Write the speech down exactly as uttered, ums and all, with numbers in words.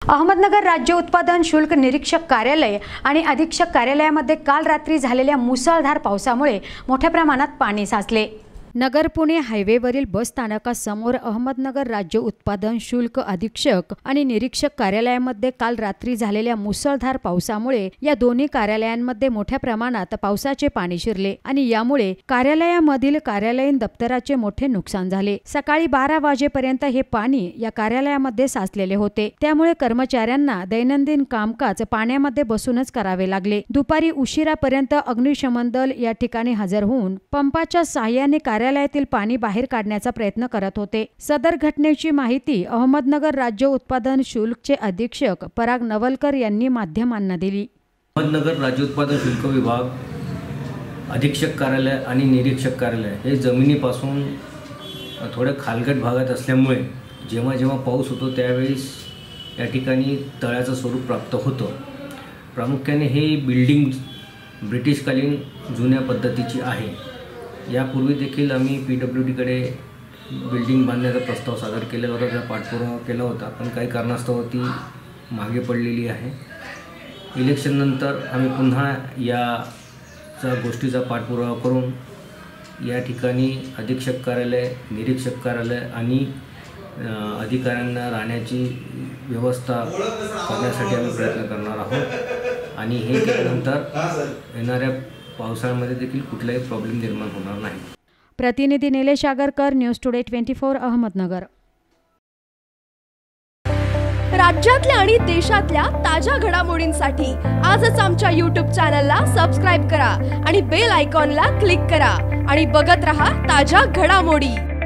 अहमदनगर राज्य उत्पादन शुल्क निरीक्षक कार्यालय आणि अधीक्षक कार्यालयामध्ये काल रात्री झालेल्या मुसळधार पावसामुळे मोठ्या प्रमाणात पाणी साचले। नगर पुणे हायवेवरील बस स्थानकासमोर अहमदनगर राज्य उत्पादन शुल्क अधीक्षक आणि निरीक्षक कार्यालयामध्ये काल रात्री झालेल्या मुसळधार पावसामुळे या दोन्ही कार्यालयांमध्ये मोठ्या प्रमाणात पावसाचे पाणी शिरले आणि यामुळे कार्यालयामधील कार्यालयीन दप्तराचे मोठे नुकसान झाले। सकाळी बारा वाजेपर्यंत हे पाणी या कार्यालयामध्ये साचलेले होते, त्यामुळे कर्मचाऱ्यांना दैनंदिन कामकाज पाण्यामध्ये बसूनच करावे लागले। दुपारी उशिरापर्यंत अग्निशमन दल या ठिकाणी हजर होऊन पंपाच्या सहाय्याने कार्यालयातील पाणी बाहेर काढण्याचा प्रयत्न करत होते। सदर घटनेची माहिती अहमदनगर राज्य उत्पादन शुल्कचे अधीक्षक पराग नवलकर यांनी माध्यमांना दिली। अहमदनगर राज्य उत्पादन शुल्क विभाग अधीक्षक कार्यालय आणि निरीक्षक कार्यालय हे जमिनीपासून थोडे खालगट भागात असल्यामुळे जेव्हा जेव्हा पाऊस होतो त्यावेळेस या ठिकाणी तळ्याचं स्वरूप प्राप्त होतं। प्रामुख्याने हे बिल्डिंग ब्रिटिशकालीन जुन्या पद्धतीची आहे। यापूर्वी देखील आम्ही पी डब्ल्यू डीकडे बिल्डिंग बांधण्याचा प्रस्ताव सादर केला होता, त्याचा पाठपुरावा केला होता, पण काही कारणास्तव ती मागे पडलेली आहे। इलेक्शननंतर आम्ही पुन्हा या गोष्टीचा पाठपुरावा करून या ठिकाणी अधीक्षक कार्यालय, निरीक्षक कार्यालय आणि अधिकाऱ्यांना राहण्याची व्यवस्था करण्यासाठी आम्ही प्रयत्न करणार आहोत आणि हे केल्यानंतर येणाऱ्या पावसाळ्यामध्ये देखील कुठलाही प्रॉब्लेम निर्माण होणार नाही। प्रतिनिधी निलेश आगरकर, न्यूज टुडे चोवीस अहमदनगर। राज्यातल्या आणि देशातल्या ताज्या घडामोडींसाठी आजच आमच्या यूट्यूब चॅनलला सबस्क्राइब करा आणि बेल आयकॉनला क्लिक करा आणि बघत रहा ताज्या घडामोडी।